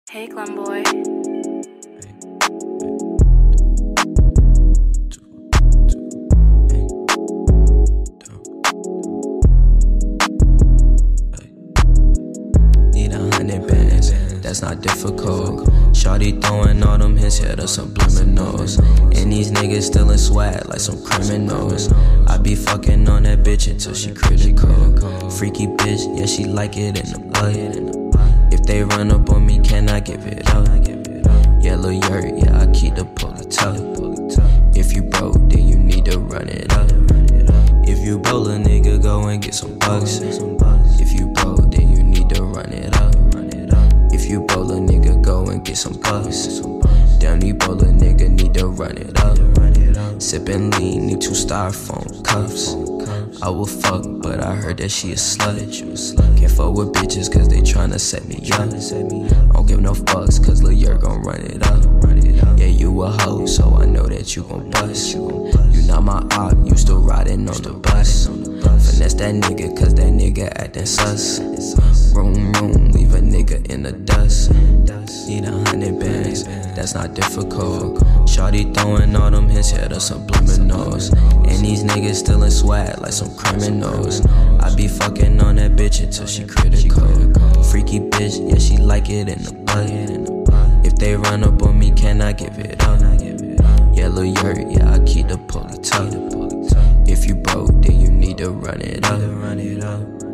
Hey, Glenboy. Need 100 bands, that's not difficult. Shawty throwing all them hits, yeah, the subliminals. And these niggas still in swag like some criminals. I be fucking on that bitch until she critical. Freaky bitch, yeah, she like it in the butt. If they run up on me, can I give it up? Yellow yurt, yeah, I keep the pulley tuck. If you broke, then you need to run it up. If you bowl a nigga, go and get some bucks. If you broke, then you need to run it up. If you bowl a nigga, go and get some bucks. Damn, you bowl a nigga, need to run it up. Sippin' lean, need 2 styrofoam cups. I will fuck, but I heard that she a slut. Can't fuck with bitches cause they tryna set me up. Don't give no fucks cause Lil Yurt gon' run it up. Yeah, you a hoe, so I know that you gon' bust. You not my op, you still riding on the bus. Finesse that nigga cause that nigga actin' sus. Room, leave a nigga in the dust. Need 100 bands, that's not difficult. Shawty throwing all them hits, yeah, the subliminals. And these niggas still in swag like some criminals. I be fucking on that bitch until she critical. Freaky bitch, yeah, she like it in the butt. If they run up on me, can I give it up? Yellow yurt, yeah, I keep the pulley tuck. If you broke, then you need to run it up.